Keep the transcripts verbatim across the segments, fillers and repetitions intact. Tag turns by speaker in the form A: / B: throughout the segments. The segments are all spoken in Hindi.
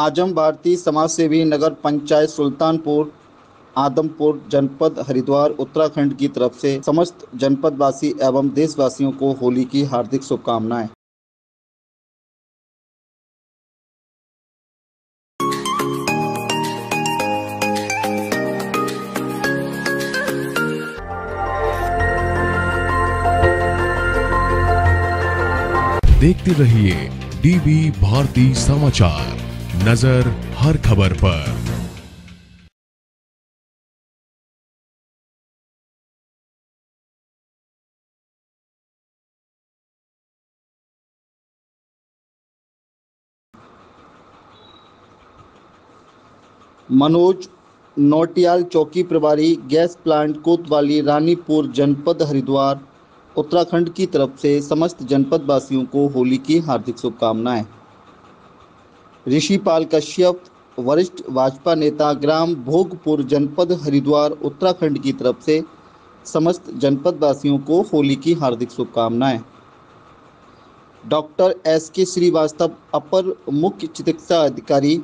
A: आजम भारतीय समाजसेवी नगर पंचायत सुल्तानपुर आदमपुर जनपद हरिद्वार उत्तराखंड की तरफ से समस्त जनपदवासी एवं देशवासियों को होली की हार्दिक शुभकामनाएं।
B: देखते रहिए डीवी भारती समाचार, नजर हर खबर पर।
A: मनोज नौटियाल चौकी प्रभारी गैस प्लांट कोतवाली रानीपुर जनपद हरिद्वार उत्तराखंड की तरफ से समस्त जनपदवासियों को होली की हार्दिक शुभकामनाएं। ऋषिपाल कश्यप वरिष्ठ भाजपा नेता ग्राम भोगपुर जनपद हरिद्वार उत्तराखंड की तरफ से समस्त जनपदवासियों को होली की हार्दिक शुभकामनाएं। डॉक्टर एस के श्रीवास्तव अपर मुख्य चिकित्सा अधिकारी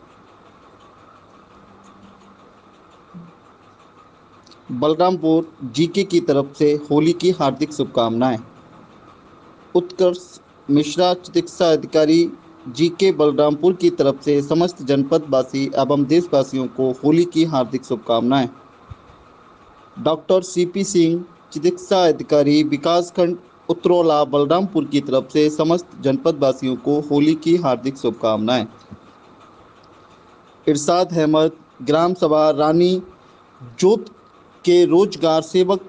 A: बलरामपुर जीके की तरफ से होली की हार्दिक शुभकामनाएं। उत्कर्ष मिश्रा चिकित्सा अधिकारी जीके बलरामपुर की तरफ से समस्त जनपदवासी एवं देशवासियों को होली की हार्दिक शुभकामनाएं। डॉक्टर सीपी सिंह चिकित्सा अधिकारी विकासखंड उत्तरौला बलरामपुर की तरफ से समस्त जनपदवासियों को होली की हार्दिक शुभकामनाएं। इरशाद अहमद ग्राम सभा रानी जोत के रोजगार सेवक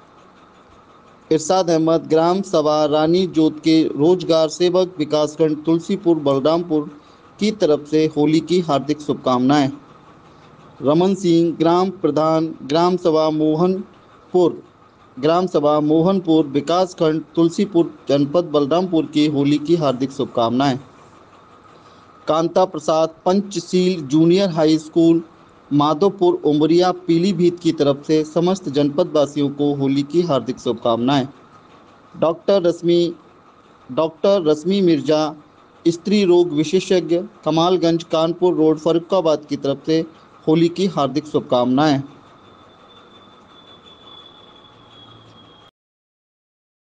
A: इरशाद अहमद ग्राम सभा रानी जोत के रोजगार सेवक विकासखंड तुलसीपुर बलरामपुर की तरफ से होली की हार्दिक शुभकामनाएं। रमन सिंह ग्राम प्रधान ग्राम सभा मोहनपुर ग्राम सभा मोहनपुर विकासखंड तुलसीपुर जनपद बलरामपुर की होली की हार्दिक शुभकामनाएं। Kanta Prasad Panchsheel junior high school Madhopur Umaria Pilibhit की तरफ से समस्त जनपदवासियों को होली की हार्दिक शुभकामनाएं। डॉक्टर रश्मि डॉक्टर रश्मि मिर्जा स्त्री रोग विशेषज्ञ कमालगंज कानपुर रोड फर्रुखाबाद की तरफ से होली की हार्दिक शुभकामनाएं।